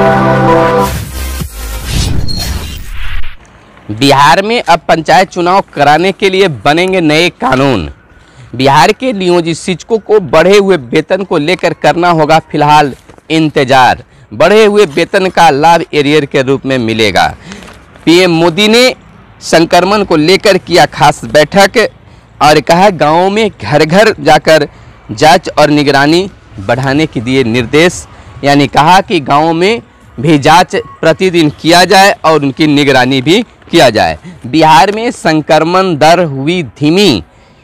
बिहार में अब पंचायत चुनाव कराने के लिए बनेंगे नए कानून। बिहार के नियोजित शिक्षकों को बढ़े हुए वेतन को लेकर करना होगा फिलहाल इंतजार। बढ़े हुए वेतन का लाभ एरियर के रूप में मिलेगा। पीएम मोदी ने संक्रमण को लेकर किया खास बैठक और कहा गांवों में घर घर जाकर जांच और निगरानी बढ़ाने के दिए निर्देश। यानी कहा कि गांवों में भी जांच प्रतिदिन किया जाए और उनकी निगरानी भी किया जाए। बिहार में संक्रमण दर हुई धीमी,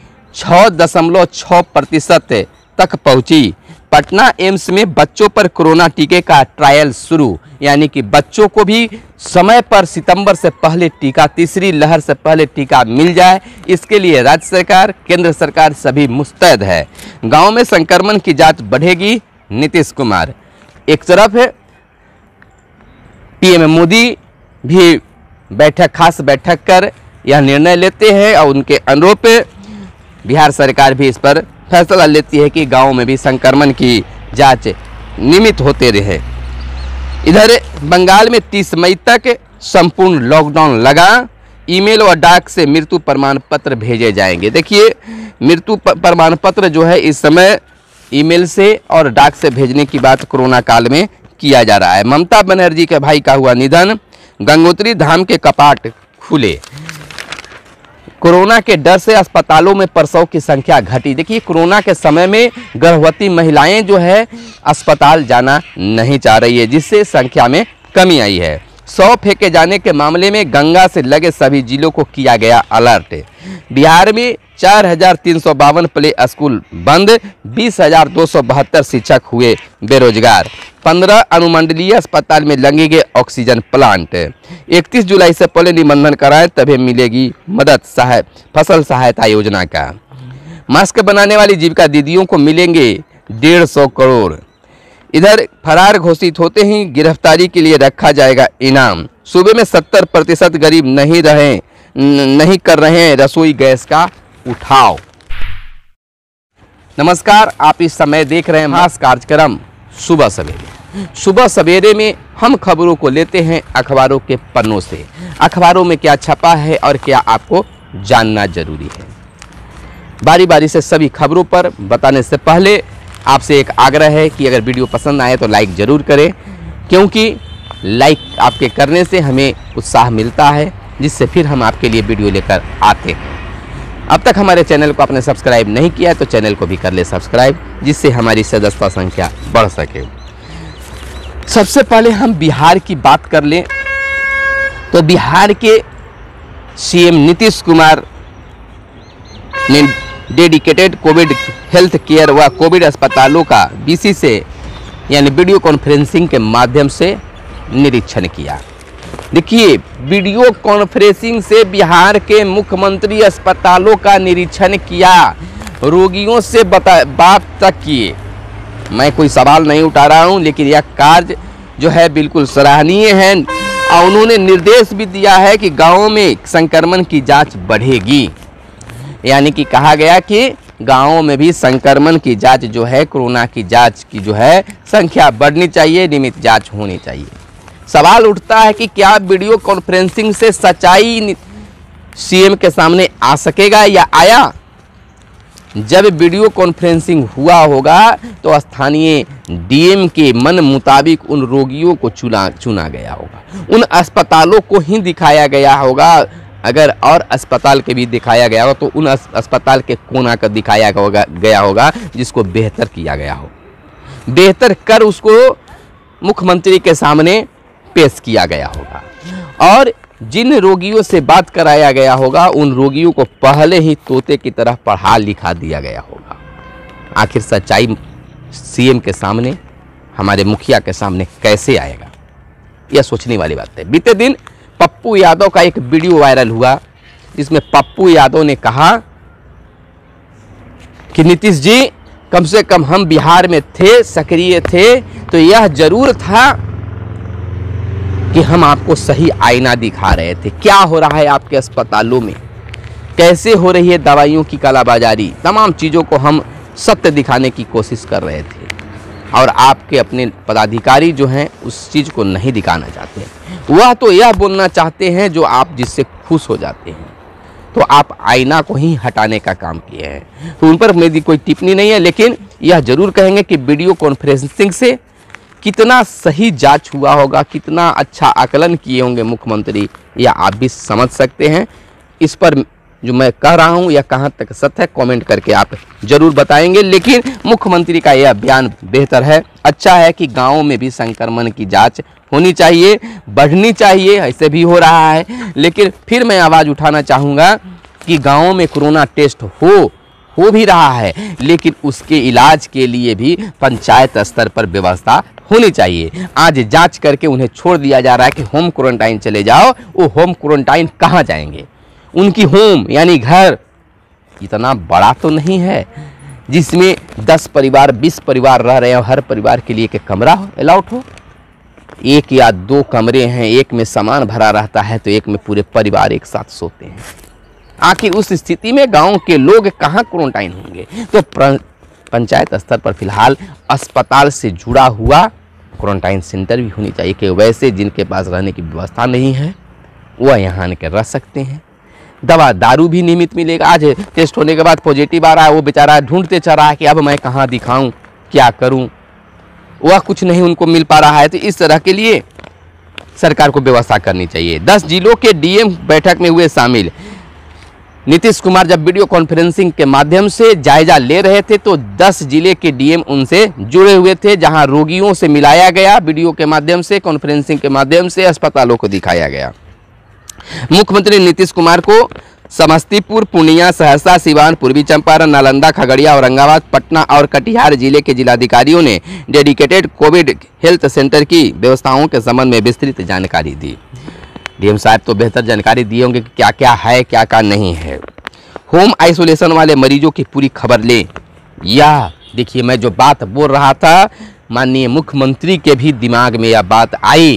6.6% तक पहुंची। पटना एम्स में बच्चों पर कोरोना टीके का ट्रायल शुरू। यानी कि बच्चों को भी समय पर सितंबर से पहले टीका, तीसरी लहर से पहले टीका मिल जाए, इसके लिए राज्य सरकार, केंद्र सरकार सभी मुस्तैद है। गांव में संक्रमण की जांच बढ़ेगी। नीतीश कुमार एक तरफ है, पीएम मोदी भी खास बैठक कर यह निर्णय लेते हैं और उनके अनुरूप बिहार सरकार भी इस पर फैसला लेती है कि गांव में भी संक्रमण की जांच नियमित होते रहे। इधर बंगाल में 30 मई तक संपूर्ण लॉकडाउन लगा। ईमेल और डाक से मृत्यु प्रमाण पत्र भेजे जाएंगे। देखिए, मृत्यु प्रमाण पत्र जो है इस समय ईमेल से और डाक से भेजने की बात कोरोना काल में किया जा रहा है। ममता बनर्जी के भाई का हुआ निधन। गंगोत्री धाम के कपाट खुले। कोरोना के डर से अस्पतालों में प्रसव की संख्या घटी। देखिए, कोरोना के समय में गर्भवती महिलाएं जो है अस्पताल जाना नहीं चाह रही है, जिससे संख्या में कमी आई है। 100 फेंके जाने के मामले में गंगा से लगे सभी जिलों को किया गया अलर्ट। बिहार में 4,352 प्ले स्कूल बंद। 20,272 शिक्षक हुए बेरोजगार। 15 अनुमंडलीय अस्पताल में लगेंगे ऑक्सीजन प्लांट। 31 जुलाई से पहले निबंधन कराएं तभी मिलेगी मदद। फसल सहायता योजना का मास्क बनाने वाली जीविका दीदियों को मिलेंगे 150 करोड़। इधर फरार घोषित होते ही गिरफ्तारी के लिए रखा जाएगा इनाम। सूबे में 70% गरीब नहीं कर रहे हैं रसोई गैस का उठाव। नमस्कार, आप इस समय देख रहे हैं खास कार्यक्रम सुबह सवेरे। सुबह सवेरे में हम खबरों को लेते हैं अखबारों के पन्नों से। अखबारों में क्या छपा है और क्या आपको जानना जरूरी है। बारी बारी से सभी खबरों पर बताने से पहले आपसे एक आग्रह है कि अगर वीडियो पसंद आए तो लाइक ज़रूर करें, क्योंकि लाइक आपके करने से हमें उत्साह मिलता है, जिससे फिर हम आपके लिए वीडियो लेकर आते हैं। अब तक हमारे चैनल को आपने सब्सक्राइब नहीं किया है तो चैनल को भी कर ले सब्सक्राइब, जिससे हमारी सदस्यता संख्या बढ़ सके। सबसे पहले हम बिहार की बात कर लें तो बिहार के सीएम नीतीश कुमार ने डेडिकेटेड कोविड हेल्थ केयर व कोविड अस्पतालों का बीसी से यानी वीडियो कॉन्फ्रेंसिंग के माध्यम से निरीक्षण किया। देखिए, वीडियो कॉन्फ्रेंसिंग से बिहार के मुख्यमंत्री अस्पतालों का निरीक्षण किया, रोगियों से बात तक किए। मैं कोई सवाल नहीं उठा रहा हूं, लेकिन यह कार्य जो है बिल्कुल सराहनीय है और उन्होंने निर्देश भी दिया है कि गांवों में संक्रमण की जांच बढ़ेगी। यानी कि कहा गया कि गांवों में भी संक्रमण की जांच जो है, कोरोना की जांच की जो है संख्या बढ़नी चाहिए, नियमित जांच होनी चाहिए। सवाल उठता है कि क्या वीडियो कॉन्फ्रेंसिंग से सच्चाई सीएम के सामने आ सकेगा या आया? जब वीडियो कॉन्फ्रेंसिंग हुआ होगा तो स्थानीय डीएम के मन मुताबिक उन रोगियों को चुना गया होगा, उन अस्पतालों को ही दिखाया गया होगा। अगर और अस्पताल के भी दिखाया गया होगा तो उन अस्पताल के कोना का दिखाया गया होगा जिसको बेहतर किया गया हो, बेहतर कर उसको मुख्यमंत्री के सामने पेश किया गया होगा। और जिन रोगियों से बात कराया गया होगा उन रोगियों को पहले ही तोते की तरह पढ़ा लिखा दिया गया होगा। आखिर सच्चाई सीएम के सामने, हमारे मुखिया के सामने कैसे आएगा, यह सोचने वाली बात है। बीते दिन पप्पू यादव का एक वीडियो वायरल हुआ, जिसमें पप्पू यादव ने कहा कि नीतीश जी, कम से कम हम बिहार में थे, सक्रिय थे, तो यह जरूर था कि हम आपको सही आईना दिखा रहे थे। क्या हो रहा है आपके अस्पतालों में, कैसे हो रही है दवाइयों की कालाबाजारी, तमाम चीज़ों को हम सत्य दिखाने की कोशिश कर रहे थे। और आपके अपने पदाधिकारी जो हैं उस चीज़ को नहीं दिखाना चाहते, वह तो यह बोलना चाहते हैं जो आप जिससे खुश हो जाते हैं। तो आप आईना को ही हटाने का काम किए हैं। तो उन पर मेरी कोई टिप्पणी नहीं है, लेकिन यह जरूर कहेंगे कि वीडियो कॉन्फ्रेंसिंग से कितना सही जांच हुआ होगा, कितना अच्छा आकलन किए होंगे मुख्यमंत्री, यह आप भी समझ सकते हैं। इस पर जो मैं कह रहा हूं यह कहां तक सत्य है कमेंट करके आप जरूर बताएंगे। लेकिन मुख्यमंत्री का यह बयान बेहतर है, अच्छा है कि गाँव में भी संक्रमण की जाँच होनी चाहिए, बढ़नी चाहिए, ऐसे भी हो रहा है। लेकिन फिर मैं आवाज़ उठाना चाहूँगा कि गाँव में कोरोना टेस्ट हो भी रहा है, लेकिन उसके इलाज के लिए भी पंचायत स्तर पर व्यवस्था होनी चाहिए। आज जांच करके उन्हें छोड़ दिया जा रहा है कि होम क्वारंटाइन चले जाओ। वो होम क्वारंटाइन कहाँ जाएंगे? उनकी होम यानी घर इतना बड़ा तो नहीं है जिसमें 10 परिवार 20 परिवार रह रहे हो, हर परिवार के लिए एक कमरा अलाउट हो। 1 या 2 कमरे हैं, एक में सामान भरा रहता है तो एक में पूरे परिवार एक साथ सोते हैं। आखिर उस स्थिति में गांव के लोग कहां क्वारंटाइन होंगे? तो पंचायत स्तर पर फिलहाल अस्पताल से जुड़ा हुआ क्वारंटाइन सेंटर भी होनी चाहिए कि वैसे जिनके पास रहने की व्यवस्था नहीं है वह यहाँ आने के रह सकते हैं। दवा दारू भी नियमित मिलेगा। आज टेस्ट होने के बाद पॉजिटिव आ रहा है, वो बेचारा ढूंढते चल रहा है कि अब मैं कहाँ दिखाऊं, क्या करूं, वह कुछ नहीं उनको मिल पा रहा है। तो इस तरह के लिए सरकार को व्यवस्था करनी चाहिए। 10 जिलों के डीएम बैठक में हुए शामिल। नीतीश कुमार जब वीडियो कॉन्फ्रेंसिंग के माध्यम से जायजा ले रहे थे तो 10 जिले के डीएम उनसे जुड़े हुए थे, जहां रोगियों से मिलाया गया, वीडियो के माध्यम से, कॉन्फ्रेंसिंग के माध्यम से अस्पतालों को दिखाया गया। मुख्यमंत्री नीतीश कुमार को समस्तीपुर, पूर्णिया, सहरसा, सिवान, पूर्वी चंपारण, नालंदा, खगड़िया, औरंगाबाद, पटना और कटिहार जिले के जिलाधिकारियों ने डेडिकेटेड कोविड हेल्थ सेंटर की व्यवस्थाओं के संबंध में विस्तृत जानकारी दी। डीएम साहब तो बेहतर जानकारी दिए होंगे कि क्या क्या है, क्या क्या नहीं है। होम आइसोलेशन वाले मरीजों की पूरी खबर लें। यह देखिए, मैं जो बात बोल रहा था, माननीय मुख्यमंत्री के भी दिमाग में यह बात आई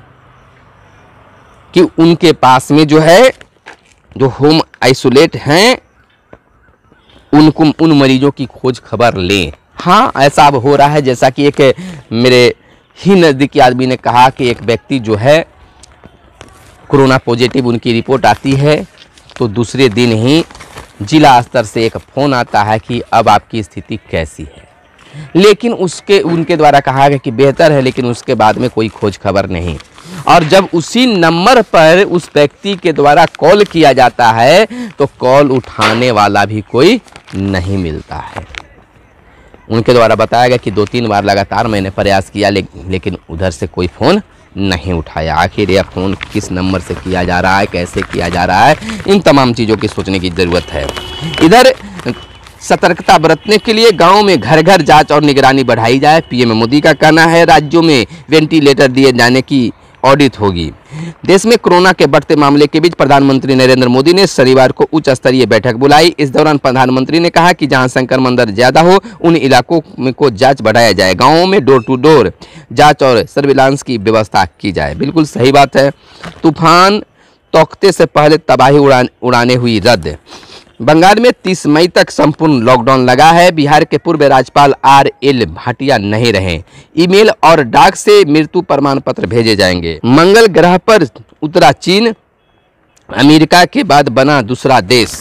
कि उनके पास में जो है, जो होम आइसोलेट हैं, उनको उन मरीजों की खोज खबर लें। हाँ, ऐसा अब हो रहा है, जैसा कि एक मेरे ही नज़दीकी आदमी ने कहा कि एक व्यक्ति जो है कोरोना पॉजिटिव उनकी रिपोर्ट आती है तो दूसरे दिन ही जिला स्तर से एक फ़ोन आता है कि अब आपकी स्थिति कैसी है। लेकिन उनके द्वारा कहा गया कि बेहतर है, लेकिन उसके बाद में कोई खोज खबर नहीं। और जब उसी नंबर पर उस व्यक्ति के द्वारा कॉल किया जाता है तो कॉल उठाने वाला भी कोई नहीं मिलता है। उनके द्वारा बताया गया कि 2-3 बार लगातार मैंने प्रयास किया, लेकिन उधर से कोई फ़ोन नहीं उठाया। आखिर यह फ़ोन किस नंबर से किया जा रहा है, कैसे किया जा रहा है, इन तमाम चीज़ों की सोचने की ज़रूरत है। इधर सतर्कता बरतने के लिए गाँव में घर घर जांच और निगरानी बढ़ाई जाए। पीएम मोदी का कहना है राज्यों में वेंटिलेटर दिए जाने की ऑडिट होगी। देश में कोरोना के बढ़ते मामले के बीच प्रधानमंत्री नरेंद्र मोदी ने शनिवार को उच्च स्तरीय बैठक बुलाई। इस दौरान प्रधानमंत्री ने कहा कि जहां संक्रमण दर ज्यादा हो उन इलाकों में को जांच बढ़ाया जाए। गांवों में डोर टू डोर जांच और सर्विलांस की व्यवस्था की जाए। बिल्कुल सही बात है। तूफान तौकते से पहले तबाही उड़ाने हुई रद्द। बंगाल में 30 मई तक संपूर्ण लॉकडाउन लगा है। बिहार के पूर्व राज्यपाल RL भाटिया नहीं रहे। ईमेल और डाक से मृत्यु प्रमाण पत्र भेजे जाएंगे। मंगल ग्रह पर उतरा चीन, अमेरिका के बाद बना दूसरा देश।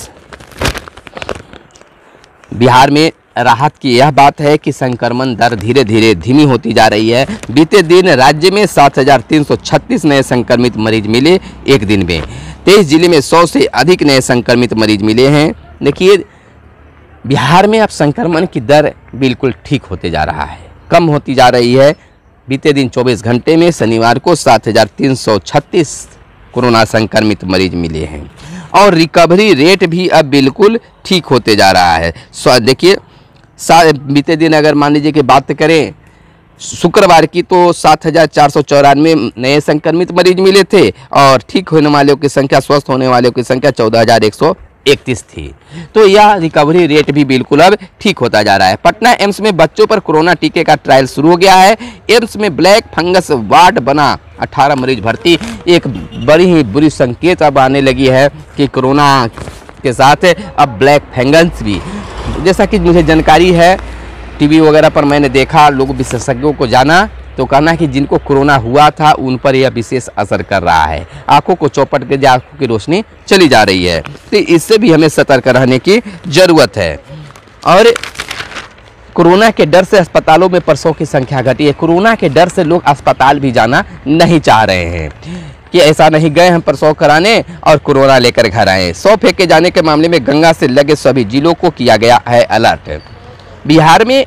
बिहार में राहत की यह बात है कि संक्रमण दर धीरे धीरे धीमी होती जा रही है। बीते दिन राज्य में 7,336 नए संक्रमित मरीज मिले एक दिन में। 23 जिले में 100 से अधिक नए संक्रमित मरीज मिले हैं। देखिए, बिहार में अब संक्रमण की दर बिल्कुल ठीक होते जा रहा है, कम होती जा रही है। बीते दिन 24 घंटे में शनिवार को 7,336 कोरोना संक्रमित मरीज मिले हैं और रिकवरी रेट भी अब बिल्कुल ठीक होते जा रहा है। देखिए, बीते दिन अगर मान लीजिए कि बात करें शुक्रवार की तो 7,494 नए संक्रमित मरीज मिले थे और ठीक होने वालों की संख्या, स्वस्थ होने वालों की संख्या 14,131 थी। तो यह रिकवरी रेट भी बिल्कुल अब ठीक होता जा रहा है। पटना एम्स में बच्चों पर कोरोना टीके का ट्रायल शुरू हो गया है। एम्स में ब्लैक फंगस वार्ड बना, 18 मरीज भर्ती। एक बड़ी ही बुरी संकेत अब आने लगी है कि कोरोना के साथ अब ब्लैक फंगस भी, जैसा कि मुझे जानकारी है, टीवी वगैरह पर मैंने देखा, लोग विशेषज्ञों को जाना तो कहना है कि जिनको कोरोना हुआ था उन पर यह विशेष असर कर रहा है, आंखों को चौपट के आंखों की रोशनी चली जा रही है। तो इससे भी हमें सतर्क रहने की ज़रूरत है। और कोरोना के डर से अस्पतालों में प्रसव की संख्या घटी है। कोरोना के डर से लोग अस्पताल भी जाना नहीं चाह रहे हैं कि ऐसा नहीं गए हम प्रसव कराने और कोरोना लेकर घर आए। 100 फेंके जाने के मामले में गंगा से लगे सभी जिलों को किया गया है अलर्ट। बिहार में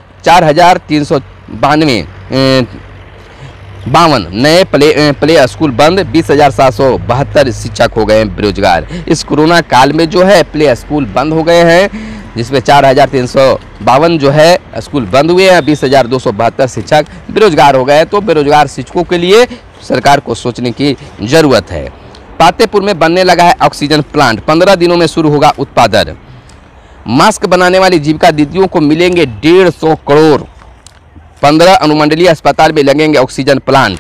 4,352 नए प्ले स्कूल बंद, 20,772 शिक्षक हो गए बेरोजगार। इस कोरोना काल में जो है प्ले स्कूल बंद हो गए हैं, जिसमें 4,352 जो है स्कूल बंद हुए हैं, 20,272 शिक्षक बेरोजगार हो गए। तो बेरोजगार शिक्षकों के लिए सरकार को सोचने की ज़रूरत है। पातेपुर में बनने लगा है ऑक्सीजन प्लांट, 15 दिनों में शुरू होगा उत्पादन। मास्क बनाने वाली जीविका दीदियों को मिलेंगे 150 करोड़। 15 अनुमंडलीय अस्पताल में लगेंगे ऑक्सीजन प्लांट।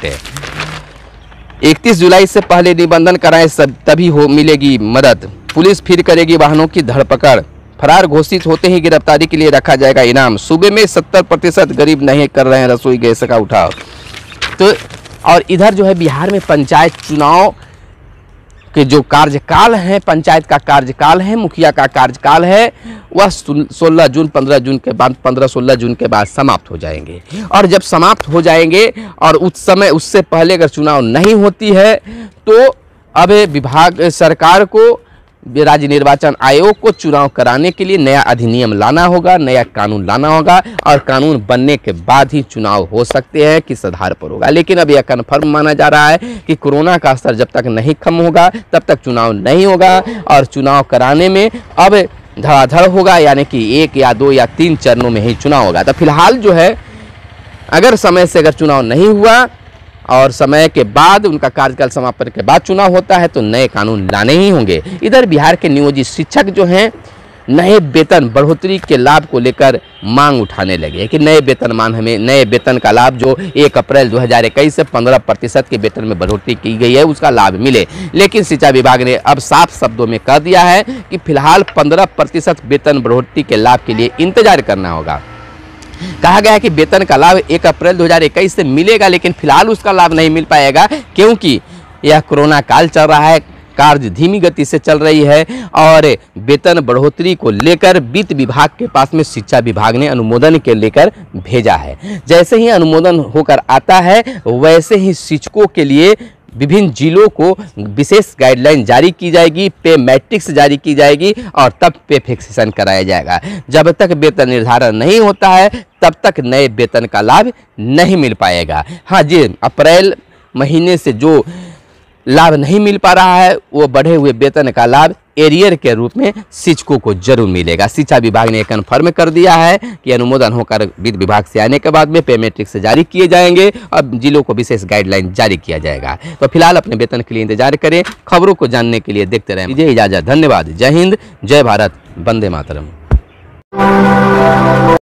31 जुलाई से पहले निबंधन कराएं तभी मिलेगी मदद। पुलिस फिर करेगी वाहनों की धरपकड़। फरार घोषित होते ही गिरफ्तारी के लिए रखा जाएगा इनाम। सूबे में 70% गरीब नहीं कर रहे हैं रसोई गैस का उठाव। तो और इधर जो है बिहार में पंचायत चुनाव के जो कार्यकाल है, पंचायत का कार्यकाल है, मुखिया का कार्यकाल है, वह 16 जून 15 जून के बाद 15-16 जून के बाद समाप्त हो जाएंगे। और जब समाप्त हो जाएंगे और उस समय उससे पहले अगर चुनाव नहीं होती है तो अब विभाग सरकार को, राज्य निर्वाचन आयोग को चुनाव कराने के लिए नया अधिनियम लाना होगा, नया कानून लाना होगा और कानून बनने के बाद ही चुनाव हो सकते हैं, किस आधार पर होगा। लेकिन अब यह कन्फर्म माना जा रहा है कि कोरोना का असर जब तक नहीं कम होगा तब तक चुनाव नहीं होगा और चुनाव कराने में अब धड़ाधड़ होगा, यानी कि 1 या 2 या 3 चरणों में ही चुनाव होगा। तो फिलहाल जो है अगर समय से अगर चुनाव नहीं हुआ और समय के बाद उनका कार्यकाल समापन के बाद चुनाव होता है तो नए कानून लाने ही होंगे। इधर बिहार के नियोजित शिक्षक जो हैं नए वेतन बढ़ोतरी के लाभ को लेकर मांग उठाने लगे कि नए वेतनमान हमें, नए वेतन का लाभ जो 1 अप्रैल 2021 से 15% के वेतन में बढ़ोतरी की गई है उसका लाभ मिले। लेकिन शिक्षा विभाग ने अब साफ शब्दों में कह दिया है कि फिलहाल 15% वेतन बढ़ोतरी के लाभ के लिए इंतजार करना होगा। कहा गया है कि वेतन का लाभ 1 अप्रैल 2021 से मिलेगा, लेकिन फिलहाल उसका लाभ नहीं मिल पाएगा क्योंकि यह कोरोना काल चल रहा है, कार्य धीमी गति से चल रही है और वेतन बढ़ोतरी को लेकर वित्त विभाग के पास में शिक्षा विभाग ने अनुमोदन के लेकर भेजा है। जैसे ही अनुमोदन होकर आता है वैसे ही शिक्षकों के लिए विभिन्न जिलों को विशेष गाइडलाइन जारी की जाएगी, पे मैट्रिक्स जारी की जाएगी और तब पे फिक्सेशन कराया जाएगा। जब तक वेतन निर्धारण नहीं होता है तब तक नए वेतन का लाभ नहीं मिल पाएगा। हाँ जी, अप्रैल महीने से जो लाभ नहीं मिल पा रहा है वो बढ़े हुए वेतन का लाभ एरियर के रूप में शिक्षकों को जरूर मिलेगा। शिक्षा विभाग ने कन्फर्म कर दिया है कि अनुमोदन होकर वित्त विभाग से आने के बाद में पे मैट्रिक्स जारी किए जाएंगे और जिलों को विशेष गाइडलाइन जारी किया जाएगा। तो फिलहाल अपने वेतन के लिए इंतजार करें। खबरों को जानने के लिए देखते रहें। मुझे इजाजत, धन्यवाद। जय हिंद, जय भारत, वंदे मातरम।